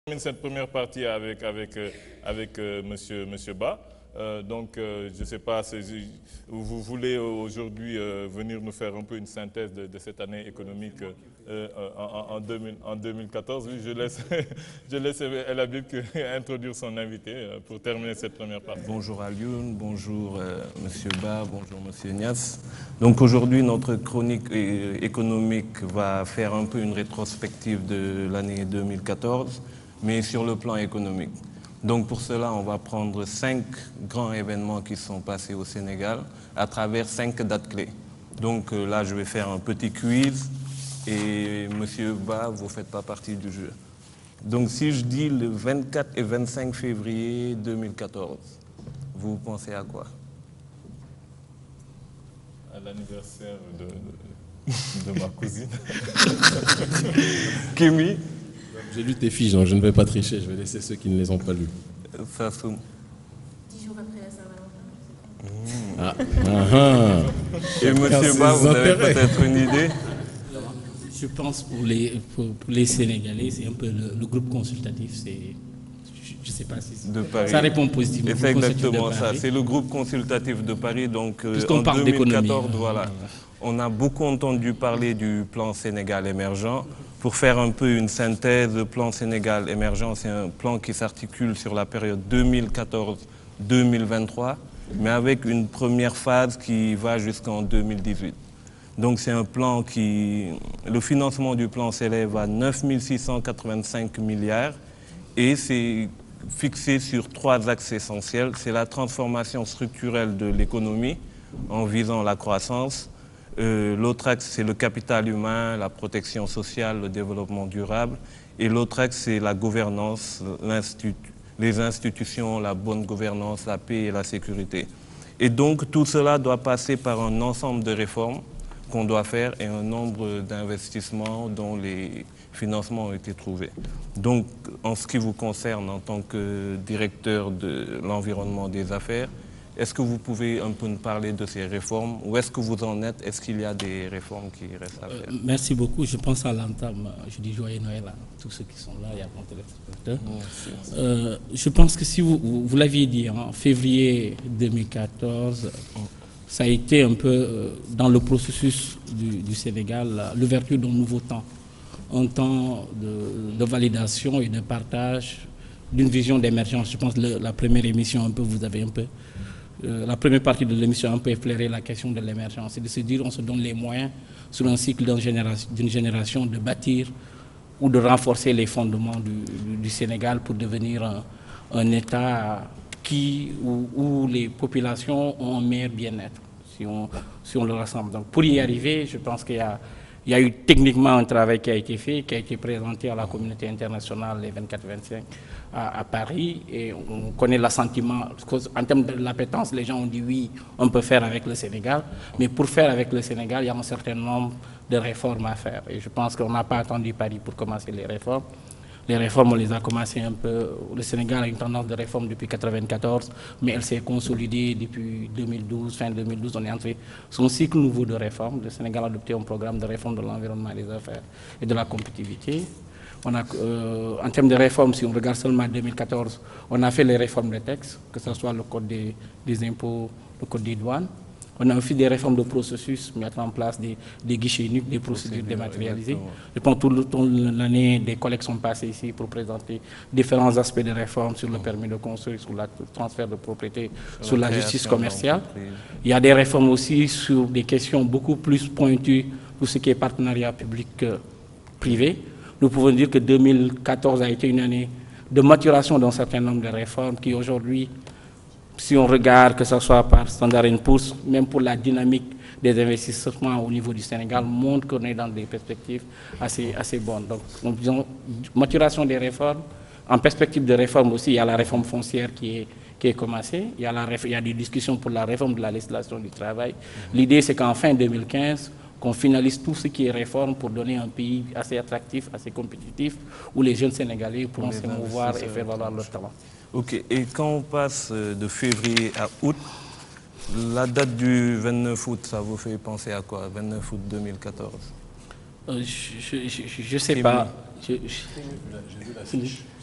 termine cette première partie avec monsieur Ba. Je ne sais pas si vous voulez aujourd'hui venir nous faire un peu une synthèse de cette année économique en 2014. Oui, je laisse El Habib introduire son invité pour terminer cette première partie. Bonjour Alioune, bonjour monsieur Ba, bonjour monsieur Nias. Donc aujourd'hui, notre chronique économique va faire un peu une rétrospective de l'année 2014, mais sur le plan économique. Donc pour cela, on va prendre 5 grands événements qui sont passés au Sénégal à travers 5 dates clés. Donc là, je vais faire un petit quiz et monsieur Ba, vous ne faites pas partie du jeu. Donc si je dis le 24 et 25 février 2014, vous pensez à quoi? À l'anniversaire de ma cousine. Kémy? J'ai lu tes fiches, donc je ne vais pas tricher, je vais laisser ceux qui ne les ont pas lues. Sassoum? 10 jours après la Saint-Valentin. Et monsieur Ba, vous avez peut-être une idée? Je pense pour les Sénégalais, c'est un peu le groupe consultatif. Je ne sais pas si de Paris. Ça répond positivement. C'est exactement ça. C'est le groupe consultatif de Paris. Donc en parle 2014, voilà. On a beaucoup entendu parler du plan Sénégal émergent. Pour faire un peu une synthèse, le plan Sénégal émergent, c'est un plan qui s'articule sur la période 2014-2023, mais avec une première phase qui va jusqu'en 2018. Donc c'est un plan le financement du plan s'élève à 9 685 milliards et c'est fixé sur 3 axes essentiels. C'est la transformation structurelle de l'économie en visant la croissance. L'autre axe, c'est le capital humain, la protection sociale, le développement durable. Et l'autre axe, c'est la gouvernance, les institutions, la bonne gouvernance, la paix et la sécurité. Et donc tout cela doit passer par un ensemble de réformes qu'on doit faire et un nombre d'investissements dont les financements ont été trouvés. Donc, en ce qui vous concerne en tant que directeur de l'environnement des affaires, est-ce que vous pouvez un peu nous parler de ces réformes? Où est-ce que vous en êtes? Est-ce qu'il y a des réformes qui restent à faire? Merci beaucoup. Je pense à l'entame. Je dis joyeux Noël à tous ceux qui sont là et à mon téléspectateur. Je pense que si vous l'aviez dit, en février 2014, ça a été un peu dans le processus du Sénégal, l'ouverture d'un nouveau temps. Un temps de validation et de partage d'une vision d'émergence. Je pense que la première émission, vous avez un peu... la première partie de l'émission a un peu éclairé la question de l'émergence. C'est de se dire on se donne les moyens sur un cycle d'une génération de bâtir ou de renforcer les fondements du Sénégal pour devenir un État où les populations ont un meilleur bien-être, si on le rassemble. Donc pour y arriver, je pense qu'il y a eu techniquement un travail qui a été fait, qui a été présenté à la communauté internationale les 24-25 à Paris. Et on connaît l'assentiment. En termes de l'appétence, les gens ont dit oui, on peut faire avec le Sénégal. Mais pour faire avec le Sénégal, il y a un certain nombre de réformes à faire. Et je pense qu'on n'a pas attendu Paris pour commencer les réformes. Les réformes, on les a commencées un peu. Le Sénégal a une tendance de réforme depuis 1994, mais elle s'est consolidée depuis 2012, fin 2012. On est entré sur un cycle nouveau de réformes. Le Sénégal a adopté un programme de réforme de l'environnement et des affaires et de la compétitivité. En termes de réformes, si on regarde seulement 2014, on a fait les réformes des textes, que ce soit le code des impôts, le code des douanes. On a aussi des réformes de processus, mettre en place des guichets uniques, des procédures dématérialisées. Je pense que toute l'année, des collègues sont passés ici pour présenter différents aspects de réforme sur le permis de construire, sur le transfert de propriété, sur la justice commerciale. Il y a des réformes aussi sur des questions beaucoup plus pointues pour ce qui est partenariat public-privé. Nous pouvons dire que 2014 a été une année de maturation d'un certain nombre de réformes qui aujourd'hui, si on regarde que ce soit par Standard & Poor's, même pour la dynamique des investissements au niveau du Sénégal, montre qu'on est dans des perspectives assez bonnes. Donc, disons, maturation des réformes. En perspective de réforme aussi, il y a la réforme foncière qui est commencée. Il y a des discussions pour la réforme de la législation du travail. L'idée, c'est qu'en fin 2015, qu'on finalise tout ce qui est réforme pour donner un pays assez attractif, assez compétitif, où les jeunes Sénégalais pourront se mouvoir et faire valoir leur talent. Ok, et quand on passe de février à août, la date du 29 août, ça vous fait penser à quoi? 29 août 2014? Je ne sais pas. J'ai vu la fiche.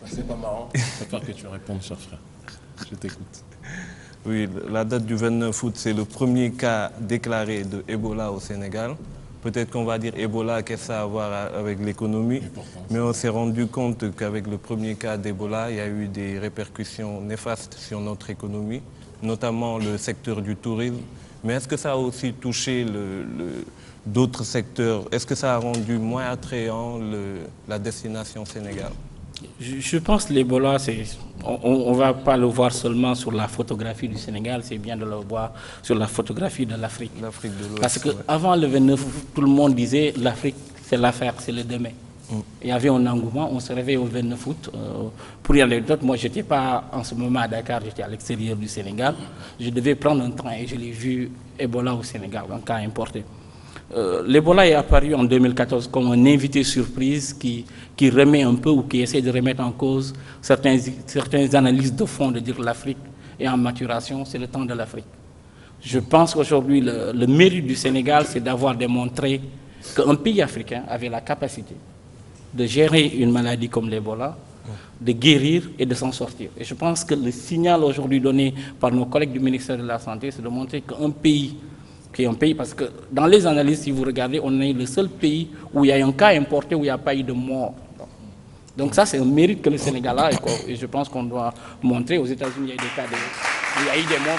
C'est pas marrant. Je préfère que tu répondes, cher frère. Je t'écoute. Oui, la date du 29 août, c'est le premier cas déclaré de Ebola au Sénégal. Peut-être qu'on va dire Ebola, qu'est-ce que ça a à voir avec l'économie, mais on s'est rendu compte qu'avec le premier cas d'Ebola, il y a eu des répercussions néfastes sur notre économie, notamment le secteur du tourisme. Mais est-ce que ça a aussi touché d'autres secteurs? Est-ce que ça a rendu moins attrayant la destination Sénégal? Je pense que l'Ebola, on ne va pas le voir seulement sur la photographie du Sénégal, c'est bien de le voir sur la photographie de l'Afrique. L'Afrique de l'Ouest. Parce qu'avant le 29 août, tout le monde disait l'Afrique, c'est l'affaire, c'est le demain. Il y avait un engouement, on se réveille au 29 août. Pour y aller d'autres, moi je n'étais pas en ce moment à Dakar, j'étais à l'extérieur du Sénégal. Je devais prendre un train et je l'ai vu Ebola au Sénégal, un cas importé. L'Ebola est apparu en 2014 comme un invité surprise qui remet un peu ou qui essaie de remettre en cause certaines analyses de fond, de dire que l'Afrique est en maturation, c'est le temps de l'Afrique. Je pense qu'aujourd'hui, le mérite du Sénégal, c'est d'avoir démontré qu'un pays africain avait la capacité de gérer une maladie comme l'Ebola, de guérir et de s'en sortir. Et je pense que le signal aujourd'hui donné par nos collègues du ministère de la Santé, c'est de montrer qu'un pays qui est un pays, parce que dans les analyses, si vous regardez, on est le seul pays où il y a un cas importé, où il n'y a pas eu de mort. Donc ça, c'est un mérite que le Sénégal a, et je pense qu'on doit montrer. Aux États-Unis, il y a eu des cas où il y a eu des morts.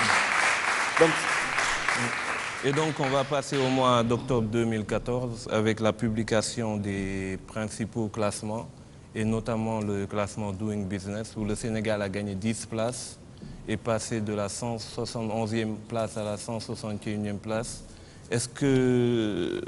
Et donc, on va passer au mois d'octobre 2014 avec la publication des principaux classements, et notamment le classement Doing Business, où le Sénégal a gagné 10 places, est passé de la 171e place à la 161e place. Est-ce que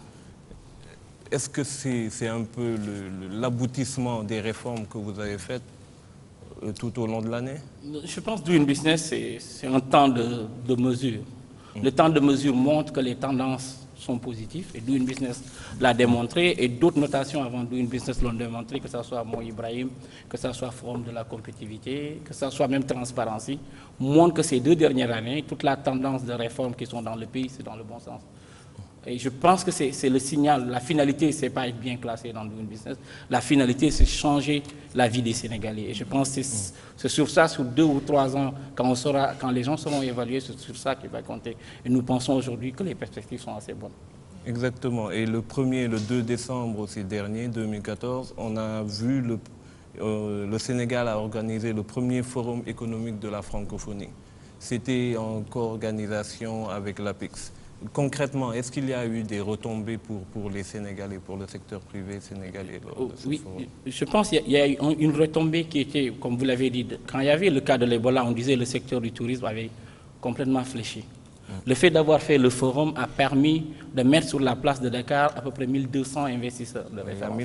c'est un peu l'aboutissement des réformes que vous avez faites tout au long de l'année? Je pense que Doing Business, c'est un temps de mesure. Le temps de mesure montre que les tendances sont positifs, et Doing Business l'a démontré, et d'autres notations avant Doing Business l'ont démontré, que ce soit Mo Ibrahim, que ce soit Forum de la compétitivité, que ce soit même Transparency, montrent que ces 2 dernières années, toute la tendance de réformes qui sont dans le pays, c'est dans le bon sens. Et je pense que c'est le signal, la finalité, c'est pas être bien classé dans Doing Business, la finalité, c'est changer la vie des Sénégalais. Et je pense que c'est sur ça, sur 2 ou 3 ans, quand les gens seront évalués, c'est sur ça qu'il va compter. Et nous pensons aujourd'hui que les perspectives sont assez bonnes. Exactement. Et le 1er et le 2 décembre aussi dernier, 2014, on a vu le Sénégal a organisé le premier forum économique de la francophonie. C'était en co-organisation avec l'APEX. Concrètement, est-ce qu'il y a eu des retombées pour les Sénégalais, pour le secteur privé sénégalais lors de ce forum? Je pense qu'il y a eu une retombée qui était, comme vous l'avez dit, quand il y avait le cas de l'Ebola, on disait que le secteur du tourisme avait complètement fléchi. Le fait d'avoir fait le forum a permis de mettre sur la place de Dakar à peu près 1200 investisseurs de référence.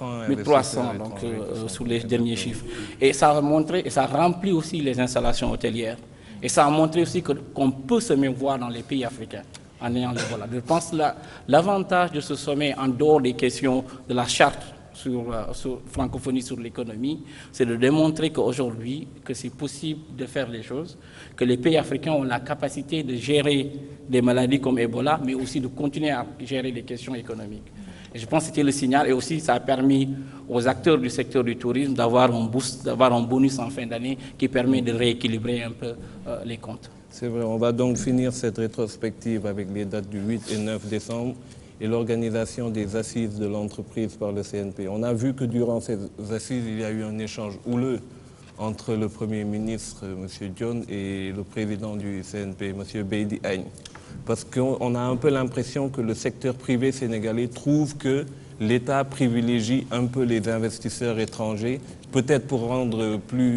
1300 donc, sous les derniers chiffres. Et ça a montré, et ça a rempli aussi les installations hôtelières. Et ça a montré aussi qu'on peut se mémouvoir dans les pays africains en ayant l'Ebola. Je pense que l'avantage de ce sommet, en dehors des questions de la charte sur francophonie sur l'économie, c'est de démontrer qu'aujourd'hui, que c'est possible de faire les choses, que les pays africains ont la capacité de gérer des maladies comme Ebola, mais aussi de continuer à gérer les questions économiques. Et je pense que c'était le signal, et aussi ça a permis aux acteurs du secteur du tourisme d'avoir un boost, d'avoir un bonus en fin d'année qui permet de rééquilibrer un peu les comptes. C'est vrai, on va donc finir cette rétrospective avec les dates du 8 et 9 décembre et l'organisation des assises de l'entreprise par le CNP. On a vu que durant ces assises, il y a eu un échange houleux entre le Premier ministre, M. Dione, et le président du CNP, M. Beydi Agne. Parce qu'on a un peu l'impression que le secteur privé sénégalais trouve que l'État privilégie un peu les investisseurs étrangers, peut-être pour rendre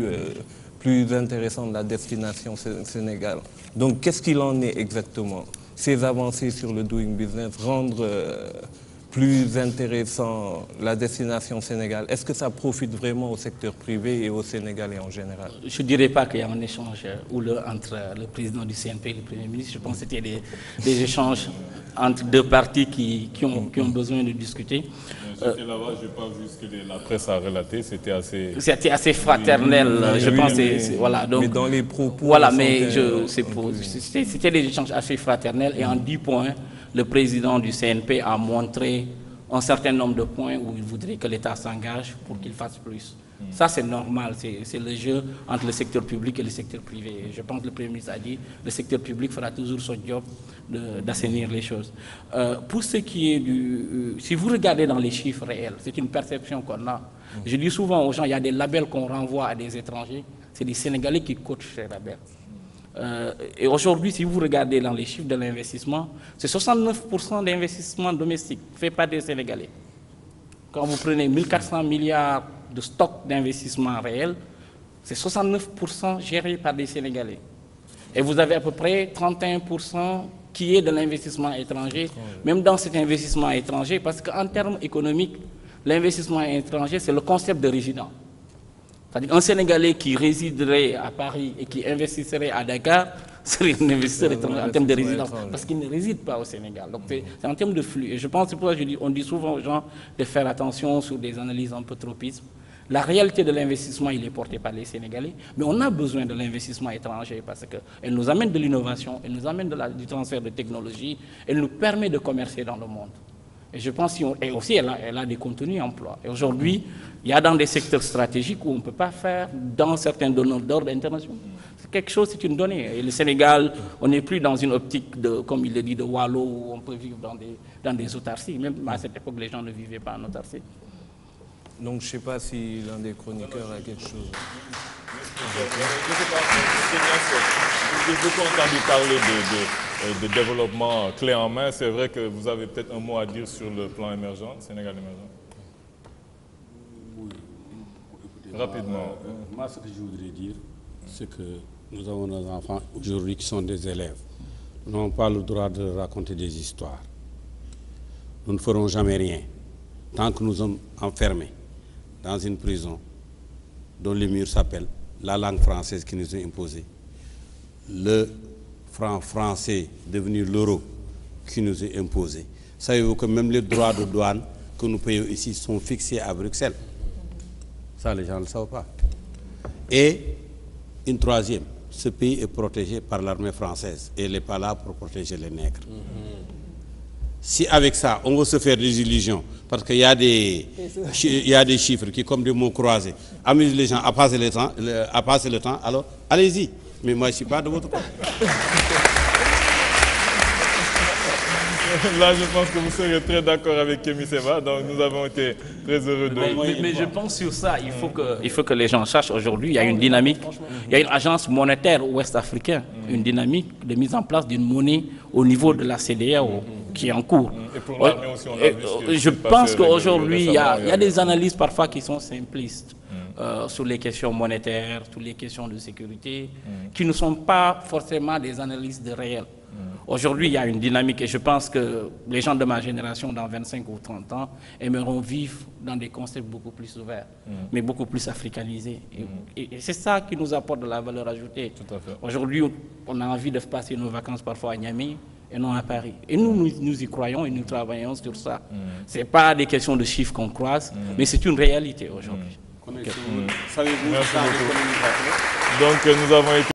plus intéressante la destination Sénégal. Donc, qu'est-ce qu'il en est exactement? Ces avancées sur le Doing Business, rendre plus intéressant la destination Sénégal, est-ce que ça profite vraiment au secteur privé et aux Sénégalais en général? Je ne dirais pas qu'il y a un échange entre le président du CNP et le Premier ministre. Je pense que c'était des échanges entre 2 parties qui ont besoin de discuter. J'étais là-bas, je n'ai pas vu ce que la presse a relaté, c'était assez fraternel, je pense. Voilà, donc, mais dans les propos... Voilà, mais c'était des échanges assez fraternels, et en 10 points, le président du CNP a montré un certain nombre de points où il voudrait que l'État s'engage pour qu'il fasse plus. Ça, c'est normal, c'est le jeu entre le secteur public et le secteur privé. Et je pense que le Premier ministre a dit le secteur public fera toujours son job d'assainir les choses. Pour ce qui est si vous regardez dans les chiffres réels, c'est une perception qu'on a. Je dis souvent aux gens, il y a des labels qu'on renvoie à des étrangers, c'est des Sénégalais qui coachent ces labels. Et aujourd'hui, si vous regardez dans les chiffres de l'investissement, c'est 69% d'investissement domestique fait par des Sénégalais. Quand vous prenez 1400 milliards de stock d'investissement réel, c'est 69% géré par des Sénégalais. Et vous avez à peu près 31% qui est de l'investissement étranger, même dans cet investissement étranger, parce qu'en termes économiques, l'investissement étranger, c'est le concept de résident. C'est-à-dire un Sénégalais qui résiderait à Paris et qui investisserait à Dakar serait un investisseur étranger en termes de résidence, parce qu'il ne réside pas au Sénégal. Donc c'est en termes de flux. Et je pense, c'est pour ça qu'on dit souvent aux gens de faire attention sur des analyses un peu tropistes. La réalité de l'investissement, il est porté par les Sénégalais, mais on a besoin de l'investissement étranger parce qu'elle nous amène de l'innovation, elle nous amène du transfert de technologie, elle nous permet de commercer dans le monde. Et je pense et aussi elle a des contenus emploi. Et aujourd'hui, il y a dans des secteurs stratégiques où on ne peut pas faire dans certains donneurs d'ordre internationaux. C'est quelque chose, c'est une donnée. Et le Sénégal, on n'est plus dans une optique de, comme il le dit, de Wallo, où on peut vivre dans des autarcies. Même à cette époque, les gens ne vivaient pas en autarcie. Donc je ne sais pas si l'un des chroniqueurs a quelque chose. J'ai beaucoup entendu parler de développement clé en main. C'est vrai que vous avez peut-être un mot à dire sur le plan émergent, Sénégal émergent. Oui. Rapidement. Moi, ce que je voudrais dire, c'est que nous avons nos enfants aujourd'hui qui sont des élèves. Nous n'avons pas le droit de raconter des histoires. Nous ne ferons jamais rien tant que nous sommes enfermés dans une prison dont le mur s'appelle la langue française qui nous est imposée, le franc français devenu l'euro qui nous est imposé. Savez-vous que même les droits de douane que nous payons ici sont fixés à Bruxelles? Ça, les gens ne le savent pas. Et une troisième, ce pays est protégé par l'armée française et elle n'est pas là pour protéger les nègres. Si avec ça, on veut se faire des illusions, parce qu'il y a des chiffres qui, comme des mots croisés, amusent les gens à passer le temps, alors allez-y. Mais moi, je ne suis pas de votre côté. Là, je pense que vous serez très d'accord avec Kémy Séba, donc nous avons été très heureux de... Mais je pense sur ça, il faut que les gens sachent aujourd'hui, il y a une dynamique, il y a une agence monétaire ouest-africaine, une dynamique de mise en place d'une monnaie au niveau de la CEDEAO qui est en cours. Et pour l'armée aussi, on l'a vu. Je pense qu'aujourd'hui, il y a des analyses parfois qui sont simplistes sur les questions monétaires, sur les questions de sécurité, qui ne sont pas forcément des analyses de réel. Aujourd'hui, il y a une dynamique et je pense que les gens de ma génération, dans 25 ou 30 ans, aimeront vivre dans des concepts beaucoup plus ouverts, mais beaucoup plus africanisés. Et c'est ça qui nous apporte de la valeur ajoutée. Aujourd'hui, on a envie de passer nos vacances parfois à Niamey et non à Paris. Et nous y croyons et nous travaillons sur ça. Ce n'est pas des questions de chiffres qu'on croise, mais c'est une réalité aujourd'hui. Savez-vous ça, donc nous avons été